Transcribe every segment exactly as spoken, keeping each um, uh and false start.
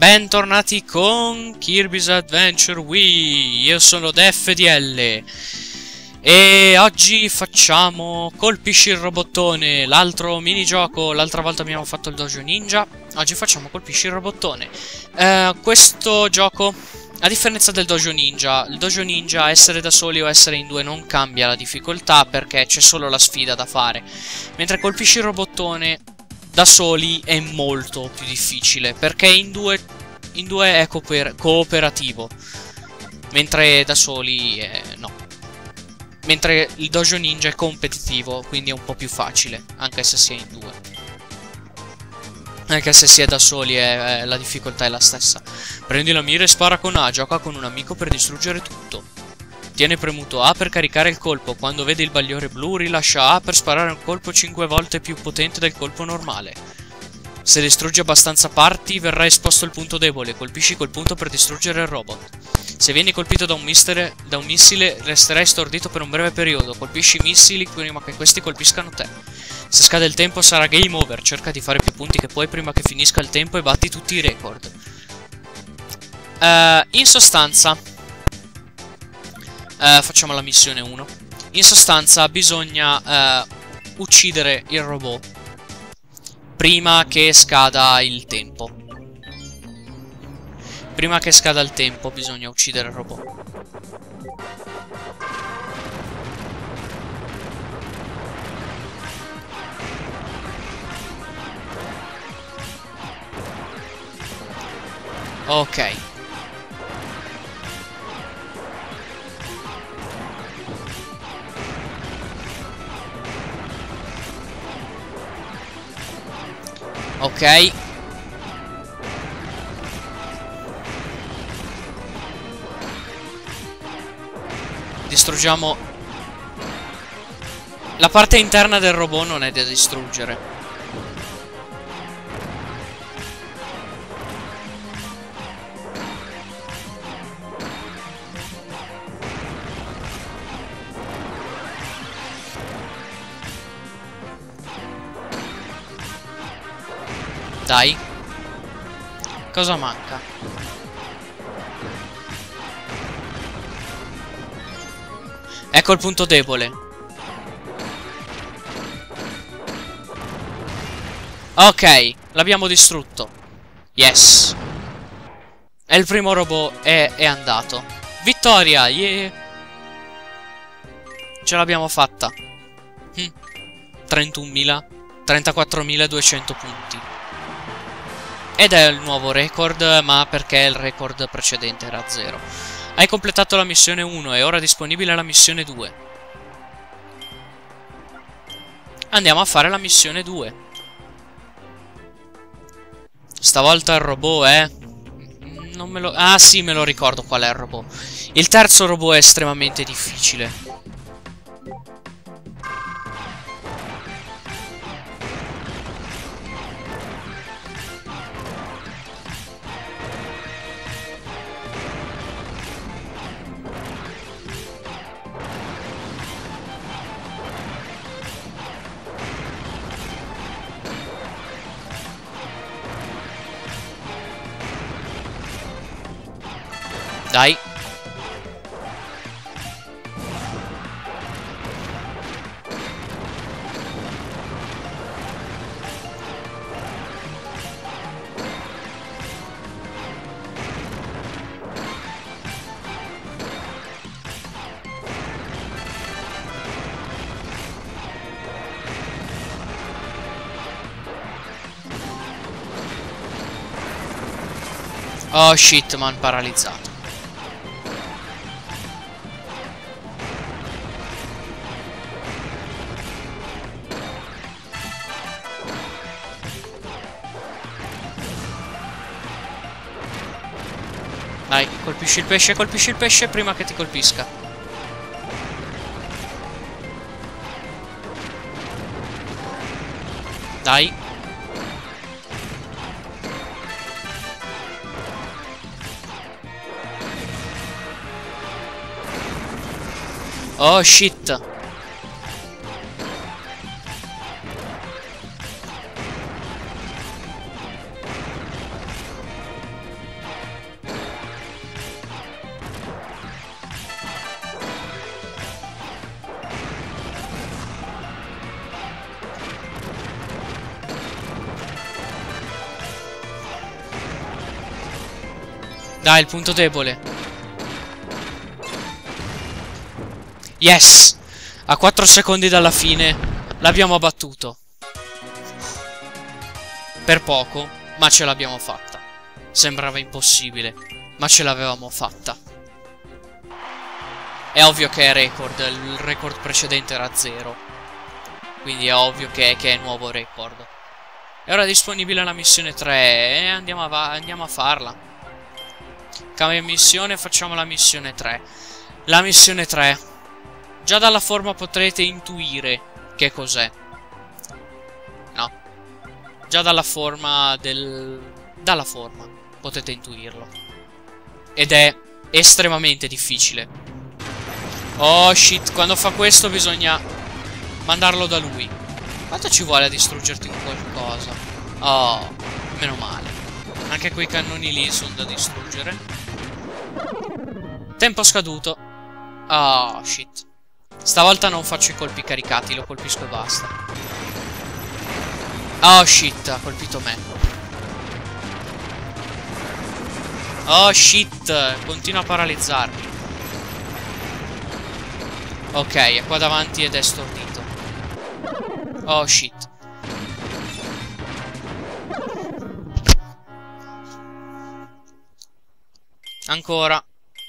Bentornati con Kirby's Adventure Wii. Io sono Def D L e oggi facciamo Colpisci il robottone, l'altro minigioco. L'altra volta abbiamo fatto il Dojo Ninja, oggi facciamo Colpisci il robottone. eh, Questo gioco, a differenza del Dojo Ninja, il Dojo Ninja, essere da soli o essere in due non cambia la difficoltà perché c'è solo la sfida da fare, mentre Colpisci il robottone da soli è molto più difficile perché in due, in due è cooper cooperativo, mentre da soli è, no. Mentre il Dojo Ninja è competitivo, quindi è un po' più facile, anche se si è in due. Anche se si è da soli è, è, la difficoltà è la stessa. Prendi la mira e spara con A, gioca con un amico per distruggere tutto. Tiene premuto A per caricare il colpo. Quando vedi il bagliore blu rilascia A per sparare un colpo cinque volte più potente del colpo normale. Se distruggi abbastanza parti verrà esposto il punto debole. Colpisci quel punto per distruggere il robot. Se vieni colpito da un, mistere, da un missile resterai stordito per un breve periodo. Colpisci i missili prima che questi colpiscano te. Se scade il tempo sarà game over. Cerca di fare più punti che puoi prima che finisca il tempo e batti tutti i record. uh, In sostanza Uh, facciamo la missione uno. In sostanza bisogna uh, uccidere il robot prima che scada il tempo. Prima che scada il tempo bisogna uccidere il robot. Ok. Ok. Distruggiamo. La parte interna del robot non è da distruggere. Dai. Cosa manca? Ecco il punto debole. Ok, l'abbiamo distrutto. Yes. E il primo robot è, è andato. Vittoria, yeah. Ce l'abbiamo fatta. hm. trentunomila trentaquattromiladuecento punti. Ed è il nuovo record, ma perché il record precedente era zero. Hai completato la missione uno, è ora disponibile la missione due. Andiamo a fare la missione due. Stavolta il robot è... Non me lo... Ah sì, me lo ricordo qual è il robot. Il terzo robot è estremamente difficile. Dai. Oh shit, man, paralizzato. Dai, colpisci il pesce, colpisci il pesce prima che ti colpisca. Dai. Oh shit. Dai, il punto debole. Yes! A quattro secondi dalla fine l'abbiamo abbattuto. Per poco, ma ce l'abbiamo fatta. Sembrava impossibile, ma ce l'avevamo fatta. È ovvio che è record, il record precedente era zero. Quindi è ovvio che, che è nuovo record. È ora disponibile la missione tre e andiamo a, andiamo a farla. Cambia missione, facciamo la missione tre. La missione tre. Già dalla forma potrete intuire che cos'è. No. Già dalla forma del... Dalla forma potete intuirlo. Ed è estremamente difficile. Oh shit, quando fa questo bisogna mandarlo da lui. Quanto ci vuole a distruggerti con qualcosa? Oh, meno male. Anche quei cannoni lì sono da distruggere. Tempo scaduto. Oh shit. Stavolta non faccio i colpi caricati, lo colpisco e basta. Oh shit, ha colpito me. Oh shit, continua a paralizzarmi. Ok, è qua davanti ed è stordito. Oh shit. Ancora.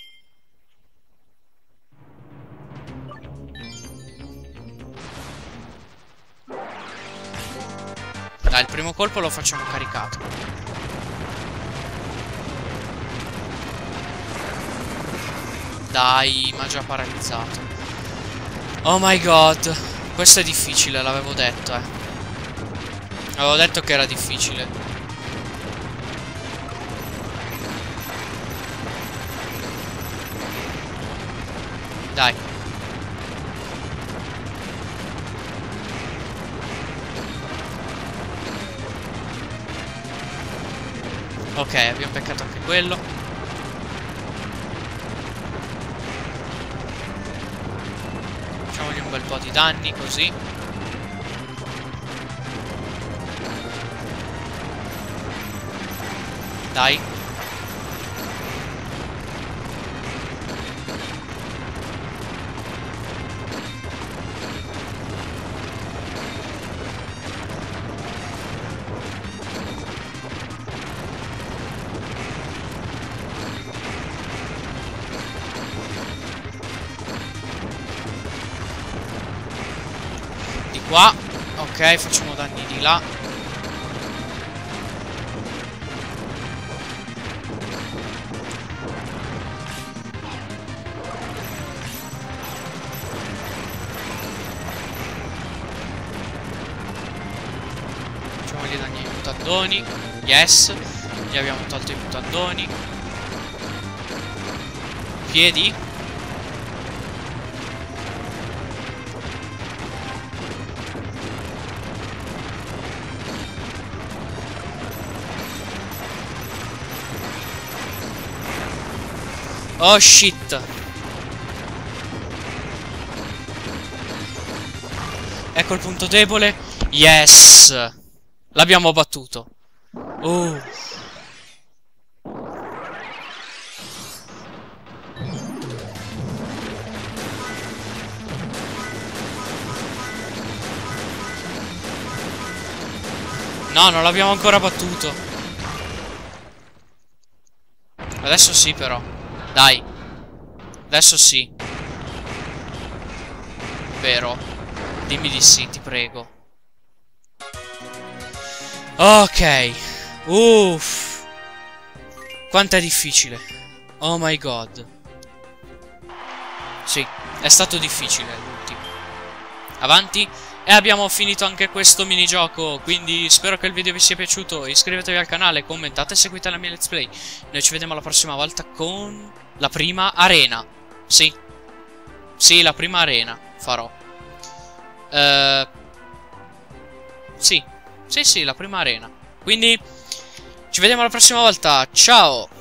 Dai, il primo colpo lo facciamo caricato. Dai, ma già paralizzato. Oh my god. Questo è difficile, l'avevo detto, eh. Avevo detto che era difficile. Dai. Ok, abbiamo beccato anche quello. Facciamogli un bel po' di danni così. Dai. Qua. Ok, facciamo danni di là. Facciamogli danni ai mutandoni. Yes. Gli abbiamo tolto i mutandoni. Piedi. Oh shit. Ecco il punto debole. Yes. L'abbiamo battuto. Oh. No, non l'abbiamo ancora battuto. Adesso sì però. Dai. Adesso sì. Vero. Dimmi di sì, ti prego. Ok. Uff. Quanto è difficile. Oh my god. Sì, è stato difficile l'ultimo. Avanti. E abbiamo finito anche questo minigioco. Quindi spero che il video vi sia piaciuto. Iscrivetevi al canale, commentate e seguite la mia let's play. Noi ci vediamo la prossima volta con la prima arena. Sì. Sì, la prima arena farò. Uh, sì. Sì, sì, la prima arena. Quindi ci vediamo la prossima volta. Ciao.